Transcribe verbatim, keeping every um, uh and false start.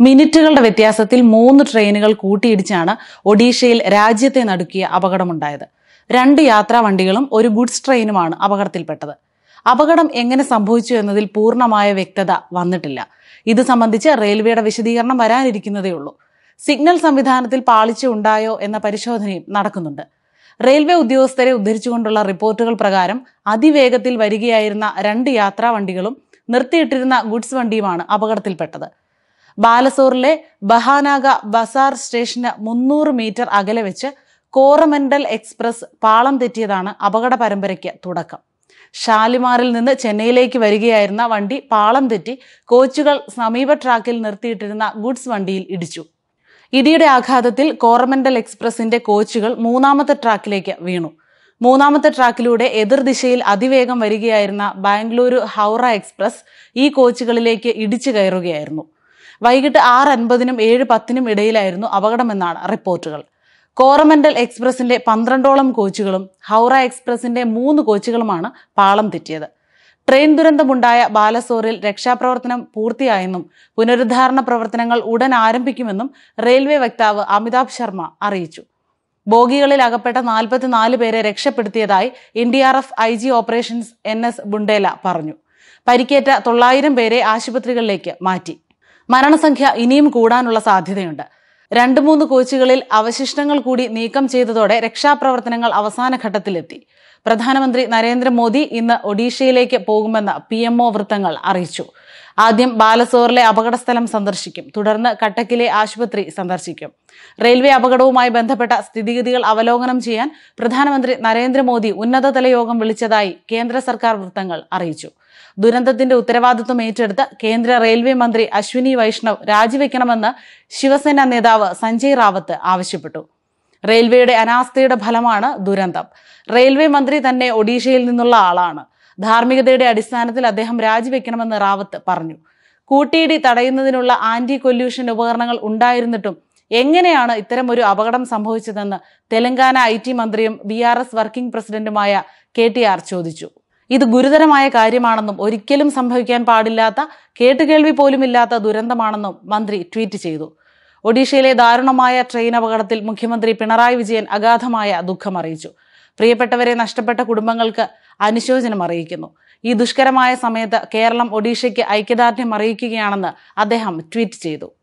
മിനിറ്റുകളുടെ വ്യത്യാസത്തിൽ മൂന്ന് ട്രെയിനുകൾ കൂട്ടിയിടിച്ചാണ് ഒഡീഷയിൽ രാജ്യത്തെ നടുക്കിയ അപകടമുണ്ടായത്. രണ്ട് യാത്രാ വണ്ടികളും ഒരു ഗുഡ്സ് ട്രെയിനുമാണ് അപകടത്തിൽപ്പെട്ടത്. അപകടം എങ്ങനെ സംഭവിച്ചു എന്നതിൽ പൂർണ്ണമായ വ്യക്തത വന്നിട്ടില്ല. ഇത് സംബന്ധിച്ച് റെയിൽവേയുടെ വിശദീകരണം വരാനിരിക്കുന്നതേയുള്ളൂ. സിഗ്നൽ സംവിധാനത്തിൽ പാളിച്ച ഉണ്ടായോ എന്ന പരിശോധനയും നടക്കുന്നുണ്ട്. റെയിൽവേ ഉദ്യോഗസ്ഥരെ ഉദ്ധരിച്ചുകൊണ്ടുള്ള റിപ്പോർട്ടുകൾ പ്രകാരം അതിവേഗത്തിൽ വരികയായിരുന്ന രണ്ട് യാത്രാ വണ്ടികളും നിർത്തിയിട്ടിരുന്ന ഗുഡ്സ് വണ്ടിയുമാണ് അപകടത്തിൽപ്പെട്ടത്. ബാലസോറിലെ ബഹാനാഗ ബസാർ സ്റ്റേഷന് മുന്നൂറ് മീറ്റർ അകലെ വെച്ച് കോറമൻഡൽ എക്സ്പ്രസ് പാളം തെറ്റിയതാണ് അപകട പരമ്പരയ്ക്ക് തുടക്കം. ഷാലിമാറിൽ നിന്ന് ചെന്നൈയിലേക്ക് വരികയായിരുന്ന വണ്ടി പാളം തെറ്റി കോച്ചുകൾ സമീപ ട്രാക്കിൽ നിർത്തിയിട്ടിരുന്ന ഗുഡ്സ് വണ്ടിയിൽ ഇടിച്ചു. ഇടിയുടെ ആഘാതത്തിൽ കോറമൻഡൽ എക്സ്പ്രസിന്റെ കോച്ചുകൾ മൂന്നാമത്തെ ട്രാക്കിലേക്ക് വീണു. മൂന്നാമത്തെ ട്രാക്കിലൂടെ എതിർദിശയിൽ അതിവേഗം വരികയായിരുന്ന ബാംഗ്ലൂരു ഹൗറ എക്സ്പ്രസ് ഈ കോച്ചുകളിലേക്ക് ഇടിച്ചു കയറുകയായിരുന്നു. വൈകിട്ട് ആറ് അൻപതിനും ഏഴ് പത്തിനും ഇടയിലായിരുന്നു അപകടമെന്നാണ് റിപ്പോർട്ടുകൾ. കോറമൻഡൽ എക്സ്പ്രസിന്റെ പന്ത്രണ്ടോളം കോച്ചുകളും ഹൗറ എക്സ്പ്രസിന്റെ മൂന്ന് കോച്ചുകളുമാണ് പാളം തെറ്റിയത്. ട്രെയിൻ ദുരന്തമുണ്ടായ ബാലസോറിൽ രക്ഷാപ്രവർത്തനം പൂർത്തിയായെന്നും പുനരുദ്ധാരണ പ്രവർത്തനങ്ങൾ ഉടൻ ആരംഭിക്കുമെന്നും റെയിൽവേ വക്താവ് അമിതാഭ് ശർമ്മ അറിയിച്ചു. ബോഗികളിൽ അകപ്പെട്ട നാൽപ്പത്തിനാല് പേരെ രക്ഷപ്പെടുത്തിയതായി N D R F I G operations N S Bundela പറഞ്ഞു. പരിക്കേറ്റ തൊള്ളായിരം പേരെ ആശുപത്രികളിലേക്ക് മാറ്റി. മരണസംഖ്യ ഇനിയും കൂടാനുള്ള സാധ്യതയുണ്ട്. രണ്ട് മൂന്ന് കോച്ചുകളിൽ അവശിഷ്ടങ്ങൾ കൂടി നീക്കം ചെയ്തതോടെ രക്ഷാപ്രവർത്തനങ്ങൾ അവസാന ഘട്ടത്തിലെത്തി. പ്രധാനമന്ത്രി നരേന്ദ്രമോദി ഇന്ന് ഒഡീഷയിലേക്ക് പോകുമെന്ന് പി എം ഒ വൃത്തങ്ങൾ അറിയിച്ചു. ആദ്യം ബാലസോറിലെ അപകടസ്ഥലം സന്ദർശിക്കും. തുടർന്ന് കട്ടക്കിലെ ആശുപത്രി സന്ദർശിക്കും. റെയിൽവേ അപകടവുമായി ബന്ധപ്പെട്ട സ്ഥിതിഗതികൾ അവലോകനം ചെയ്യാൻ പ്രധാനമന്ത്രി നരേന്ദ്രമോദി ഉന്നതതല യോഗം വിളിച്ചതായി കേന്ദ്ര സർക്കാർ വൃത്തങ്ങൾ അറിയിച്ചു. ദുരന്തത്തിന്റെ ഉത്തരവാദിത്വം ഏറ്റെടുത്ത് കേന്ദ്ര റെയിൽവേ മന്ത്രി അശ്വിനി വൈഷ്ണവ് രാജിവെക്കണമെന്ന് ശിവസേന നേതാവ് സഞ്ജയ് റാവത്ത് ആവശ്യപ്പെട്ടു. റെയിൽവേയുടെ അനാസ്ഥയുടെ ഫലമാണ് ദുരന്തം. റെയിൽവേ മന്ത്രി തന്നെ ഒഡീഷയിൽ നിന്നുള്ള ആളാണ്. ധാർമ്മികതയുടെ അടിസ്ഥാനത്തിൽ അദ്ദേഹം രാജിവെക്കണമെന്ന് റാവത്ത് പറഞ്ഞു. കൂട്ടിയിടി തടയുന്നതിനുള്ള ആന്റി കൊല്യൂഷൻ ഉപകരണങ്ങൾ ഉണ്ടായിരുന്നിട്ടും എങ്ങനെയാണ് ഇത്തരമൊരു അപകടം സംഭവിച്ചതെന്ന് തെലങ്കാന ഐ ടി മന്ത്രിയും ബി ആർ എസ് വർക്കിംഗ് പ്രസിഡന്റുമായ കെ ടി ആർ ചോദിച്ചു. ഇത് ഗുരുതരമായ കാര്യമാണെന്നും ഒരിക്കലും സംഭവിക്കാൻ പാടില്ലാത്ത കേട്ടുകേൾവി പോലുമില്ലാത്ത ദുരന്തമാണെന്നും മന്ത്രി ട്വീറ്റ് ചെയ്തു. ഒഡീഷയിലെ ദാരുണമായ ട്രെയിൻ അപകടത്തിൽ മുഖ്യമന്ത്രി പിണറായി വിജയൻ അഗാധമായ ദുഃഖം അറിയിച്ചു. പ്രിയപ്പെട്ടവരെ നഷ്ടപ്പെട്ട കുടുംബങ്ങൾക്ക് അനുശോചനം അറിയിക്കുന്നു. ഈ ദുഷ്കരമായ സമയത്ത് കേരളം ഒഡീഷയ്ക്ക് ഐക്യദാർഢ്യം അറിയിക്കുകയാണെന്ന് അദ്ദേഹം ട്വീറ്റ് ചെയ്തു.